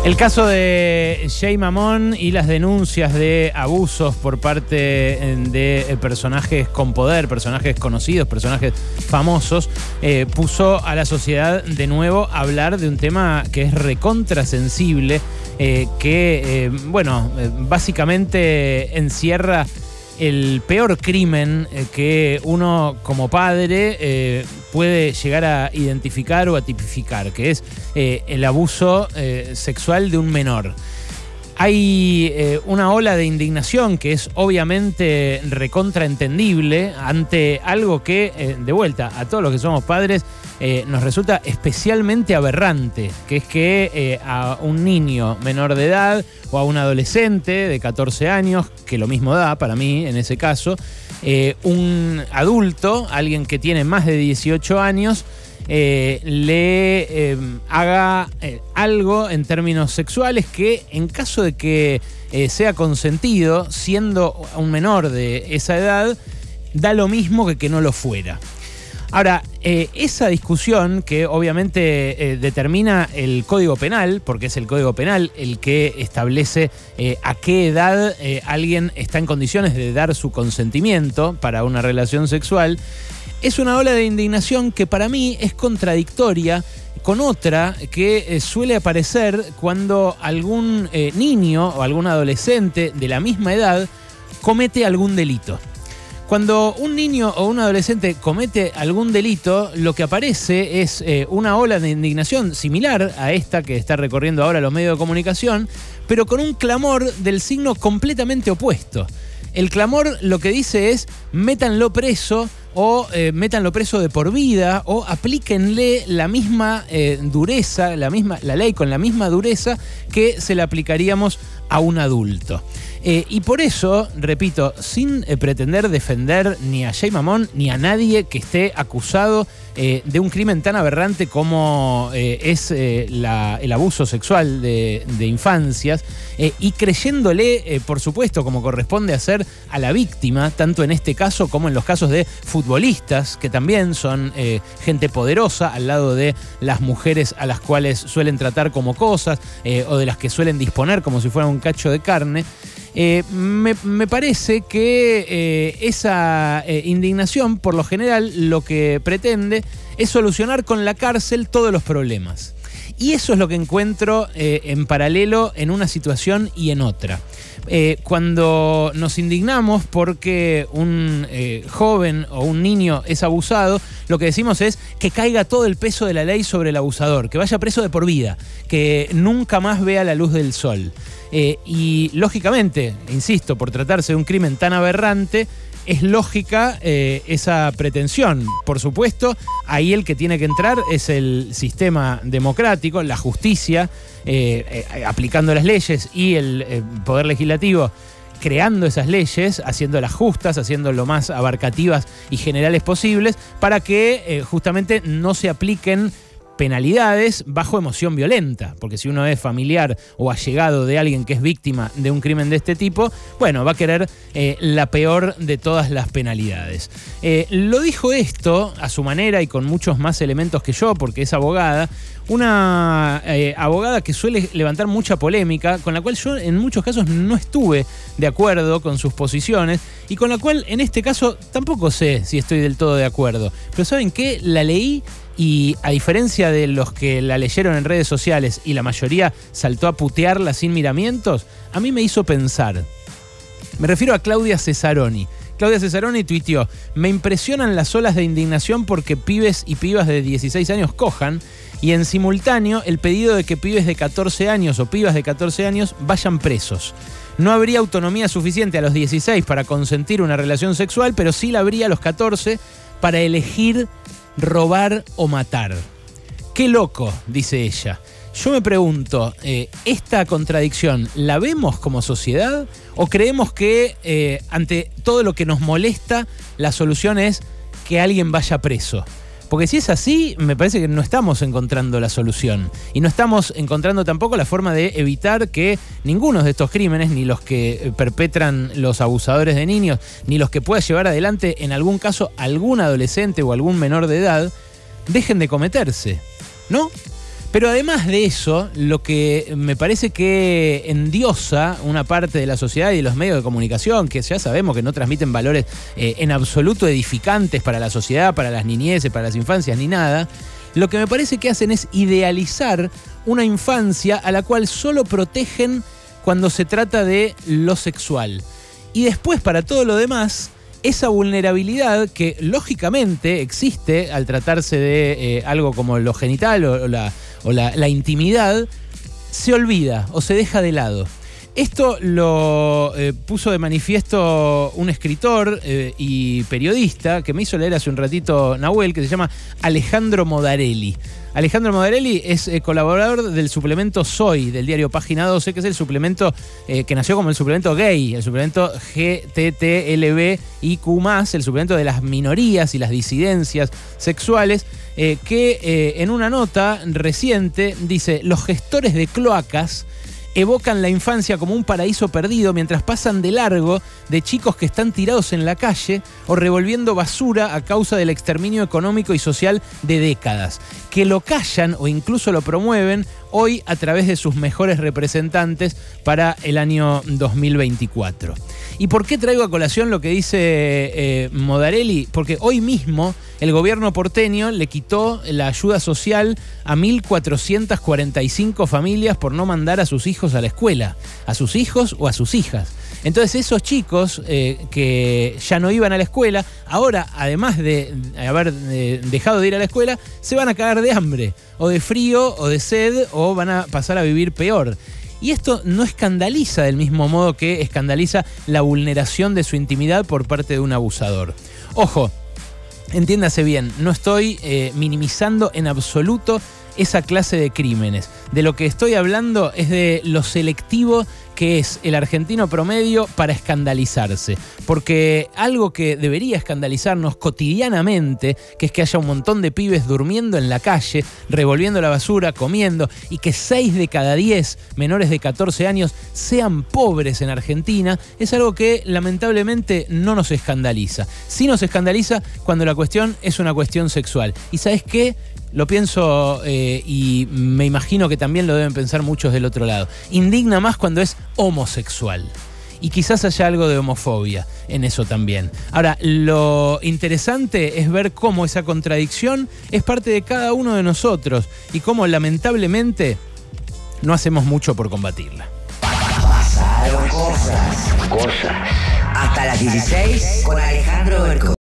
El caso de Jay Mamón y las denuncias de abusos por parte de personajes con poder, personajes conocidos, personajes famosos, puso a la sociedad de nuevo a hablar de un tema que es recontrasensible, básicamente encierra el peor crimen que uno como padre puede llegar a identificar o a tipificar, que es el abuso sexual de un menor. Hay una ola de indignación que es obviamente recontraentendible ante algo que, de vuelta, a todos los que somos padres, nos resulta especialmente aberrante, que es que a un niño menor de edad o a un adolescente de 14 años, que lo mismo da para mí en ese caso, un adulto, alguien que tiene más de 18 años, le haga algo en términos sexuales que, en caso de que sea consentido, siendo un menor de esa edad, da lo mismo que no lo fuera. Ahora, esa discusión que obviamente determina el Código Penal, porque es el Código Penal el que establece a qué edad alguien está en condiciones de dar su consentimiento para una relación sexual, es una ola de indignación que para mí es contradictoria con otra que suele aparecer cuando algún niño o algún adolescente de la misma edad comete algún delito. Cuando un niño o un adolescente comete algún delito, lo que aparece es una ola de indignación similar a esta que está recorriendo ahora los medios de comunicación, pero con un clamor del signo completamente opuesto. El clamor lo que dice es: métanlo preso, o métanlo preso de por vida, o aplíquenle la misma dureza, la ley con la misma dureza que se le aplicaríamos a un adulto. Y por eso, repito, sin pretender defender ni a Jay Mamón ni a nadie que esté acusado de un crimen tan aberrante como es el abuso sexual de infancias, y creyéndole, por supuesto, como corresponde hacer a la víctima, tanto en este caso como en los casos de futbolistas, que también son gente poderosa al lado de las mujeres a las cuales suelen tratar como cosas, o de las que suelen disponer como si fuera un cacho de carne. Me parece que esa indignación, por lo general, lo que pretende es solucionar con la cárcel todos los problemas. Y eso es lo que encuentro en paralelo en una situación y en otra. Cuando nos indignamos porque un joven o un niño es abusado, lo que decimos es que caiga todo el peso de la ley sobre el abusador, que vaya preso de por vida, que nunca más vea la luz del sol. Y lógicamente, insisto, por tratarse de un crimen tan aberrante, es lógica esa pretensión. Por supuesto, ahí el que tiene que entrar es el sistema democrático, la justicia, aplicando las leyes, y el Poder Legislativo creando esas leyes, haciéndolas justas, haciéndolas lo más abarcativas y generales posibles, para que justamente no se apliquen penalidades bajo emoción violenta, porque si uno es familiar o allegado de alguien que es víctima de un crimen de este tipo, bueno, va a querer la peor de todas las penalidades. Lo dijo esto a su manera y con muchos más elementos que yo, porque es abogada, una abogada que suele levantar mucha polémica, con la cual yo en muchos casos no estuve de acuerdo con sus posiciones, y con la cual en este caso tampoco sé si estoy del todo de acuerdo. Pero ¿saben qué? La leí, y a diferencia de los que la leyeron en redes sociales y la mayoría saltó a putearla sin miramientos, a mí me hizo pensar. Me refiero a Claudia Cesaroni. Claudia Cesaroni tuiteó: me impresionan las olas de indignación porque pibes y pibas de 16 años cojan, y en simultáneo el pedido de que pibes de 14 años o pibas de 14 años vayan presos. No habría autonomía suficiente a los 16 para consentir una relación sexual, pero sí la habría a los 14 para elegir robar o matar. Qué loco, dice ella. Yo me pregunto, ¿esta contradicción la vemos como sociedad o creemos que ante todo lo que nos molesta la solución es que alguien vaya preso? Porque si es así, me parece que no estamos encontrando la solución. Y no estamos encontrando tampoco la forma de evitar que ninguno de estos crímenes, ni los que perpetran los abusadores de niños, ni los que pueda llevar adelante en algún caso algún adolescente o algún menor de edad, dejen de cometerse, ¿no? Pero además de eso, lo que me parece que endiosa una parte de la sociedad y de los medios de comunicación, que ya sabemos que no transmiten valores en absoluto edificantes para la sociedad, para las niñeces, para las infancias, ni nada, lo que me parece que hacen es idealizar una infancia a la cual solo protegen cuando se trata de lo sexual. Y después, para todo lo demás, esa vulnerabilidad que lógicamente existe al tratarse de algo como lo genital o la intimidad, se olvida o se deja de lado. Esto lo puso de manifiesto un escritor y periodista que me hizo leer hace un ratito Nahuel, que se llama Alejandro Modarelli. Alejandro Modarelli es colaborador del suplemento Soy, del diario Página 12, que es el suplemento que nació como el suplemento gay, el suplemento GTTLBIQ+, el suplemento de las minorías y las disidencias sexuales, que en una nota reciente dice: los gestores de cloacas evocan la infancia como un paraíso perdido mientras pasan de largo de chicos que están tirados en la calle o revolviendo basura a causa del exterminio económico y social de décadas, que lo callan o incluso lo promueven hoy a través de sus mejores representantes para el año 2024. ¿Y por qué traigo a colación lo que dice Modarelli? Porque hoy mismo el gobierno porteño le quitó la ayuda social a 1.445 familias por no mandar a sus hijos a la escuela, a sus hijos o a sus hijas. Entonces esos chicos que ya no iban a la escuela, ahora además de haber dejado de ir a la escuela, se van a cagar de hambre, o de frío, o de sed, o van a pasar a vivir peor. Y esto no escandaliza del mismo modo que escandaliza la vulneración de su intimidad por parte de un abusador. Ojo, entiéndase bien, no estoy minimizando en absoluto esa clase de crímenes. De lo que estoy hablando es de lo selectivo que es el argentino promedio para escandalizarse. Porque algo que debería escandalizarnos cotidianamente, que es que haya un montón de pibes durmiendo en la calle, revolviendo la basura, comiendo, y que 6 de cada 10 menores de 14 años sean pobres en Argentina, es algo que lamentablemente no nos escandaliza. Sí nos escandaliza cuando la cuestión es una cuestión sexual. ¿Y sabes qué? Lo pienso y me imagino que también lo deben pensar muchos del otro lado. Indigna más cuando es homosexual. Y quizás haya algo de homofobia en eso también. Ahora, lo interesante es ver cómo esa contradicción es parte de cada uno de nosotros y cómo lamentablemente no hacemos mucho por combatirla. Pasaron cosas. Hasta las 16 con Alejandro Berco.